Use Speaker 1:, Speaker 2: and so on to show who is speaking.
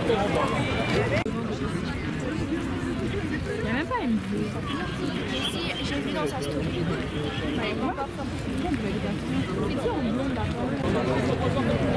Speaker 1: Il n'y a même pas une bleue.
Speaker 2: Si, j'ai vu dans sa story.
Speaker 1: C'est qui en blonde là?